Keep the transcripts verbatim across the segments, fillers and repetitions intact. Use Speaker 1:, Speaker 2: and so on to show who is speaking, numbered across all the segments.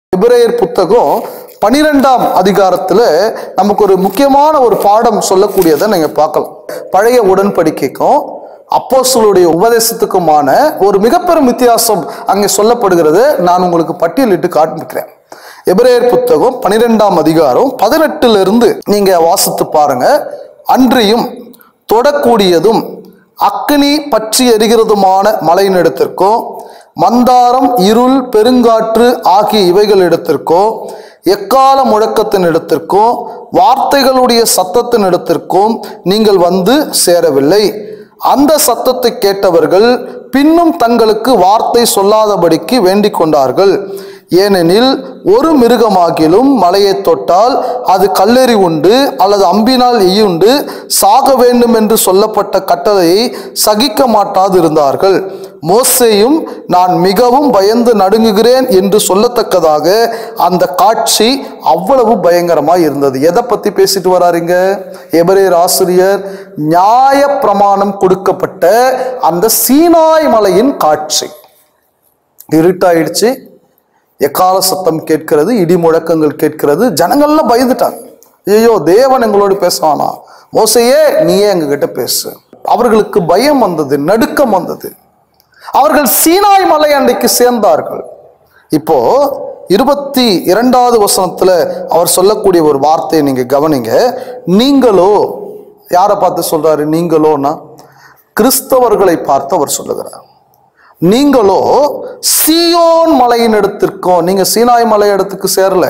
Speaker 1: எபிரேயர் புத்தகம் பனிரெண்டாம் அதிகாரத்துல நமக்கு ஒரு முக்கியமான ஒரு பாடம் சொல்லக்கூடியதை நீங்க பார்க்கலாம். பழைய உடன்படிக்கைக்கும் அப்போஸ்தலருடைய உபதேசத்துக்குமான ஒரு மிகப்பெரும் வித்தியாசம் அங்கே சொல்லப்படுகிறது. நான் உங்களுக்கு பட்டியலிட்டு காண்பிக்கிறேன். எபிரேயர் புத்தகம் பனிரெண்டாம் அதிகாரம் பதினெட்டுல இருந்து நீங்க வாசித்து பாருங்க. அன்றியும் தொடக்கூடியதும் அக்கினி பற்றி எரிகிறதுமான மலையினிடத்திற்கும் மந்தாரம் இருள் பெருங்காற்று ஆகிய இவைகளிடத்திற்கோ எக்கால முழக்கத்தின் இடத்திற்கும் வார்த்தைகளுடைய சத்தத்தின் இடத்திற்கும் நீங்கள் வந்து சேரவில்லை. அந்த சத்தத்தை கேட்டவர்கள் பின்னும் தங்களுக்கு வார்த்தை சொல்லாதபடிக்கு வேண்டிக் கொண்டார்கள். ஏனெனில் ஒரு மிருகமாகிலும் மலையை தொட்டால் அது கல்லெறி உண்டு அல்லது அம்பினால் எய்யுண்டு சாக வேண்டும் என்று சொல்லப்பட்ட கட்டளையை சகிக்க மாட்டாது இருந்தார்கள். மோசேயும் நான் மிகவும் பயந்து நடுங்குகிறேன் என்று சொல்லத்தக்கதாக அந்த காட்சி அவ்வளவு பயங்கரமாய் இருந்தது. எதை பத்தி பேசிட்டு வராருங்க எபிரேயர் ஆசிரியர்? நியாய பிரமாணம் கொடுக்கப்பட்ட அந்த சீனாய் மலையின் காட்சி. இருட்டாயிடுச்சு, எக்கால சத்தம் கேட்கிறது, இடி முழக்கங்கள் கேட்கிறது. ஜனங்கள்லாம் பயந்துட்டாங்க. ஐயோ, தேவன் எங்களோடு பேசுவானா? மோசையே நீயே எங்க கிட்ட பேசு. அவர்களுக்கு பயம் வந்தது, நடுக்கம் வந்தது. அவர்கள் சீனாய் மலை அண்டைக்கு சேர்ந்தார்கள். இப்போ இருபத்தி இரண்டாவது வசனத்துல அவர் சொல்லக்கூடிய ஒரு வார்த்தையை நீங்க கவனிங்க. நீங்களோ, யாரை பார்த்து சொல்றாரு? நீங்களோனா கிறிஸ்தவர்களை பார்த்து அவர் சொல்லுகிறார். நீங்களோ சீயோன் மலையின் இடத்திற்கும், நீங்க சீனாய் மலை இடத்துக்கு சேரல,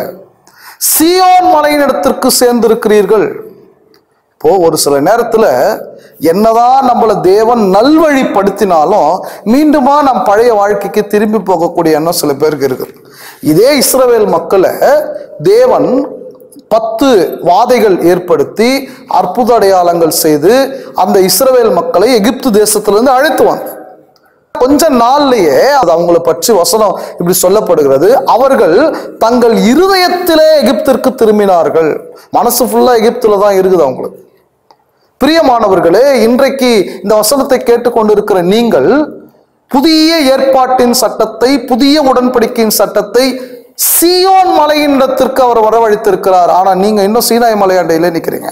Speaker 1: சீயோன் மலையின் இடத்திற்கு சேர்ந்திருக்கிறீர்கள். இப்போ ஒரு சில நேரத்துல என்னதான் நம்மள தேவன் நல்வழிப்படுத்தினாலும் மீண்டுமா நம் பழைய வாழ்க்கைக்கு திரும்பி போகக்கூடிய எண்ணம் சில பேருக்கு இருக்குது. இதே இஸ்ரவேல் மக்களை தேவன் பத்து வாதைகள் ஏற்படுத்தி அற்புத அடையாளங்கள் செய்து அந்த இஸ்ரவேல் மக்களை எகிப்து தேசத்திலிருந்து அழைத்து வந்தார். கொஞ்ச நாள்லயே அது அவங்களை பற்றி வசனம் இப்படி சொல்லப்படுகிறது. அவர்கள் தங்கள் இருதயத்திலே எகிப்திற்கு திரும்பினார்கள். மனசு ஃபுல்லா எகிப்துல தான் இருக்குது அவங்களுக்கு. பிரியமானவர்களே, இன்றைக்கு இந்த வசனத்தை கேட்டுக்கொண்டிருக்கிற நீங்கள் புதிய ஏற்பாட்டின் சட்டத்தை, புதிய உடன்படிக்கையின் சட்டத்தை சீயோன் மலையின் இடத்திற்கு அவர் வரவழைத்திருக்கிறார். ஆனா நீங்க இன்னும் சீனாய் மலையாண்டையில நிக்கிறீங்க.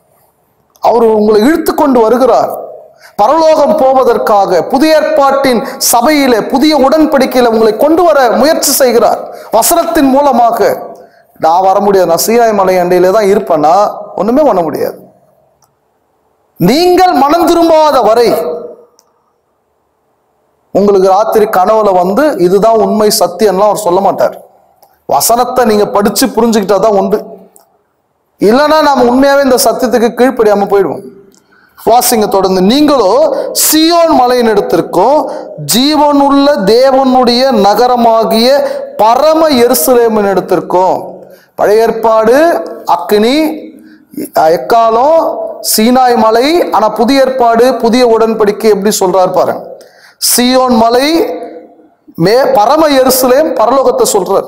Speaker 1: அவர் உங்களை இழுத்து கொண்டு வருகிறார். பரலோகம் போவதற்காக புதிய ஏற்பாட்டின் சபையிலே, புதிய உடன்படிக்கையில உங்களை கொண்டு வர முயற்சி செய்கிறார். வசனத்தின் மூலமாக. நான் வர முடியாது, நான் சீனாய் மலை அண்டையிலே தான் இருப்பேன்னா ஒண்ணுமே பண்ண முடியாது. நீங்கள் மனம் திரும்பாத வரை உங்களுக்கு ராத்திரி கனவுல வந்து இதுதான் உண்மை சத்தியம்லாம் அவர் சொல்ல மாட்டார். வசனத்தை நீங்க படிச்சு புரிஞ்சுக்கிட்டா தான் உண்டு. இல்லைன்னா நாம உண்மையாவே இந்த சத்தியத்துக்கு கீழ்ப்படியாம போயிடுவோம். வாசிங்க தொடர்ந்து. நீங்களோ சீயோன் மலையின் இடத்திற்கும் ஜீவனுள்ள தேவனுடைய நகரமாகிய பரம எருசலேமின் இடத்திற்கும். பழைய ஏற்பாடு அக்கினி, எக்காலம், சீனாய் மலை. ஆனா புதிய ஏற்பாடு, புதிய உடன்படிக்கை எப்படி சொல்றாரு பாருங்க. சீயோன் மலை, மே பரம எருசலேம், பரலோகத்தை சொல்றார்.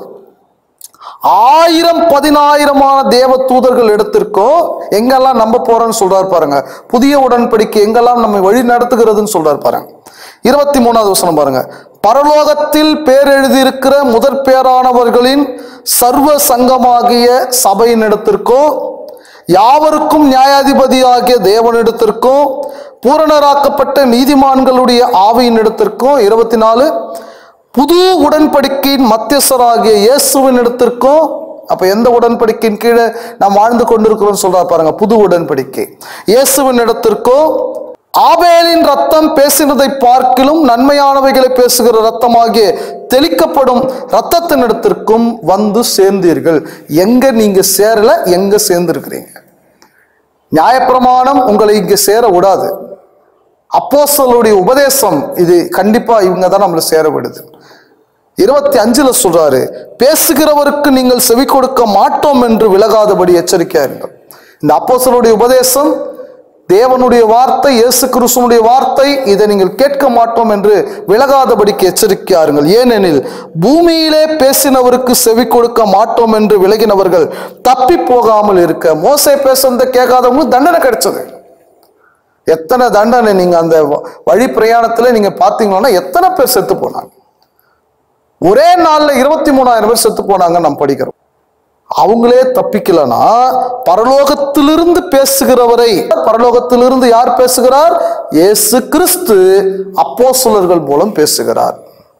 Speaker 1: ஆயிரம் பதினாயிரமான தேவ தூதர்கள் இடத்திற்கும் எங்கெல்லாம் நம்ப போறோம்னு சொல்றாரு பாருங்க. புதிய உடன்படிக்கை எங்கெல்லாம் நம்ம வழி நடத்துகிறதுன்னு சொல்றாரு பாருங்க. இருபத்தி மூணாவது வசனம் பாருங்க. பரலோகத்தில் பேர் எழுதியிருக்கிற முதற் பேரானவர்களின் சர்வ சங்கமாகிய சபையின் இடத்திற்கும் யாவருக்கும் நியாயாதிபதியாகிய தேவனிடத்திற்கும் பூரணராக்கப்பட்ட நீதிமான்களுடைய ஆவியின் இடத்திற்கும். இருபத்தி நாலு புது உடன்படிக்கையின் மத்தியஸ்தராகிய இயேசுவின் இடத்திற்கும். அப்ப எந்த உடன்படிக்கையின் கீழே நாம் வாழ்ந்து கொண்டிருக்கிறோம் சொல்றாரு பாருங்க. புது உடன்படிக்கை இயேசுவின் இடத்திற்கும் ஆபேலின் ரத்தம் பேசினதை பார்க்கிலும் நன்மையானவைகளை பேசுகிற ரத்தமாகிய தெளிக்கப்படும் ரத்தத்தின் இடத்திற்கும் வந்து சேர்ந்தீர்கள். எங்க நீங்க சேரல, எங்க சேர்ந்திருக்கிறீங்க? நியாயப்பிரமாணம் உங்களை இங்க சேர விடாது. அப்போஸ்தலருடைய உபதேசம் இது கண்டிப்பா இவங்க தான் நம்மளை சேர விடுது. இருபத்தி அஞ்சுல சொல்றாரு, பேசுகிறவருக்கு நீங்கள் செவி கொடுக்க மாட்டோம் என்று விலகாதபடி எச்சரிக்கையா இருங்கள். இந்த அப்போஸ்தலருடைய உபதேசம், தேவனுடைய வார்த்தை, இயேசு கிறிஸ்துவினுடைய வார்த்தை, இதை நீங்கள் கேட்க மாட்டோம் என்று விலகாதபடிக்கு எச்சரிக்கையாருங்கள். ஏனெனில் பூமியிலே பேசினவருக்கு செவி கொடுக்க மாட்டோம் என்று விலகினவர்கள் தப்பி போகாமல் இருக்க. மோசே பேசுறத கேட்காதவங்களுக்கு தண்டனை கிடைச்சது. எத்தனை தண்டனை நீங்க அந்த வழி பிரயாணத்துல நீங்க பாத்தீங்கன்னா எத்தனை பேர் செத்து போனாங்க. ஒரே நாள்ல இருபத்தி மூணாயிரம் பேர் செத்து போனாங்க நாம் படிக்கிறோம். அவங்களே தப்பிக்கலனா பரலோகத்திலிருந்து பேசுகிறவரை, பரலோகத்திலிருந்து யார் பேசுகிறார்? இயேசு கிறிஸ்து அப்போஸ்தலர்கள் மூலம் பேசுகிறார்.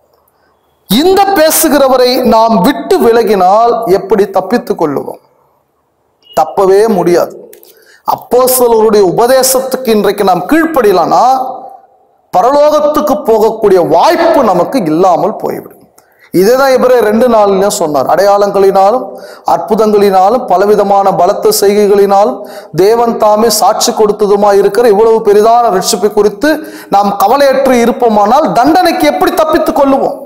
Speaker 1: இந்த பேசுகிறவரை நாம் விட்டு விலகினால் எப்படி தப்பித்துக் கொள்ளுவோம்? தப்பவே முடியாது. அப்போஸ்தலருடைய உபதேசத்துக்கு இன்றைக்கு நாம் கீழ்ப்படியலானா பரலோகத்துக்கு போகக்கூடிய வாய்ப்பு நமக்கு இல்லாமல் போய்விடும். இதேதான் எபிரேயர் ரெண்டு நாளிலும் சொன்னார். அடையாளங்களினாலும் அற்புதங்களினாலும் பலவிதமான பலத்த செய்கைகளினாலும் தேவன் தாமே சாட்சி கொடுத்ததுமா இருக்கிற இவ்வளவு பெரிதான ரட்சிப்பை குறித்து நாம் கவலையற்று இருப்போமானால் தண்டனைக்கு எப்படி தப்பித்துக் கொள்ளுவோம்?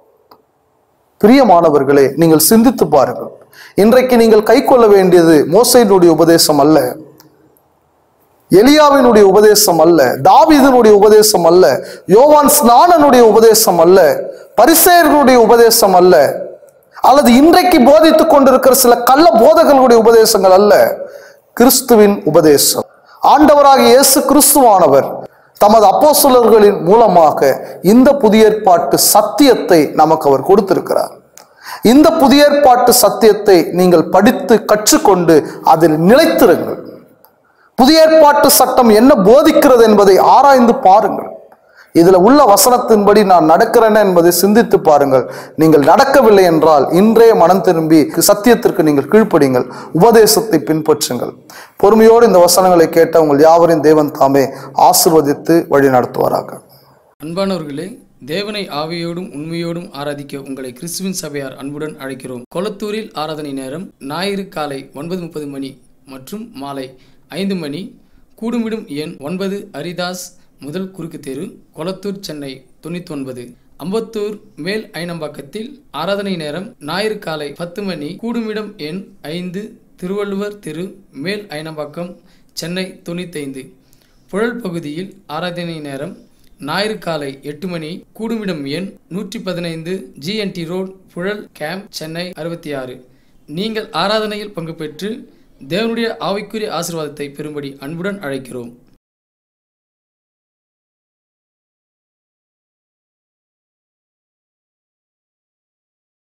Speaker 1: பிரியமானவர்களே, நீங்கள் சிந்தித்து பாருங்கள். இன்றைக்கு நீங்கள் கை கொள்ள வேண்டியது மோசேயினுடைய உபதேசம் அல்ல, எலியாவினுடைய உபதேசம் அல்ல, தாவீதினுடைய உபதேசம் அல்ல, யோவான் ஸ்நானனுடைய உபதேசம் அல்ல, பரிசேயர்களுடைய உபதேசம் அல்ல, அல்லது இன்றைக்கு போதித்துக் கொண்டிருக்கிற சில கள்ள போதகர்களுடைய உபதேசங்கள் அல்ல. கிறிஸ்துவின் உபதேசம். ஆண்டவராகிய இயேசு கிறிஸ்துவானவர் தமது அப்போஸ்தலர்களின் மூலமாக இந்த புதிய ஏற்பாட்டு சத்தியத்தை நமக்கு அவர் கொடுத்திருக்கிறார். இந்த புதிய ஏற்பாட்டு சத்தியத்தை நீங்கள் படித்து கற்றுக்கொண்டு அதில் நிலைத்திருங்கள். புதிய ஏற்பாட்டு சட்டம் என்ன போதிக்கிறது என்பதை ஆராய்ந்து பாருங்கள். இதுல உள்ள வசனத்தின்படி நான் நடக்கிறேன் என்பதை சிந்தித்து பாருங்கள். நீங்கள் நடக்கவில்லை என்றால் இன்றே மனம் திரும்பி சத்தியத்திற்கு நீங்கள் கீழ்ப்படிங்கள், உபதேசத்தை பின்பற்றுங்கள். பொறுமையோடு இந்த வசனங்களை கேட்ட உங்கள் யாவரின் தேவன் தாமே ஆசீர்வதித்து வழி நடத்துவாராக.
Speaker 2: அன்பானவர்களே, தேவனை ஆவியோடும் உண்மையோடும் ஆராதிக்க உங்களை கிறிஸ்துவின் சபையார் அன்புடன் அழைக்கிறோம். கொளத்தூரில் ஆராதனை நேரம் ஞாயிறு காலை ஒன்பது முப்பது மணி மற்றும் மாலை ஐந்து மணி. கூடுமிடும் எண் ஒன்பது அரிதாஸ் முதல் குறுக்கு தெரு, கொளத்தூர், சென்னை தொண்ணூற்றி ஒன்பது. அம்பத்தூர் மேல் ஐனம்பாக்கத்தில் ஆராதனை நேரம் ஞாயிறு காலை பத்து மணி. கூடுமிடம் எண் ஐந்து திருவள்ளுவர் தெரு, மேல் ஐனம்பாக்கம், சென்னை தொண்ணூற்றி ஐந்து. புழல் பகுதியில் ஆராதனை நேரம் ஞாயிறு காலை எட்டு மணி. கூடுமிடம் எண் நூற்றி பதினைந்து G N T road, Puzhal camp, Chennai அறுபத்தி ஆறு. நீங்கள் ஆராதனையில் பங்கு பெற்று தேவனுடைய ஆவிக்குரிய ஆசீர்வாதத்தை பெறும்படி அன்புடன் அழைக்கிறோம்.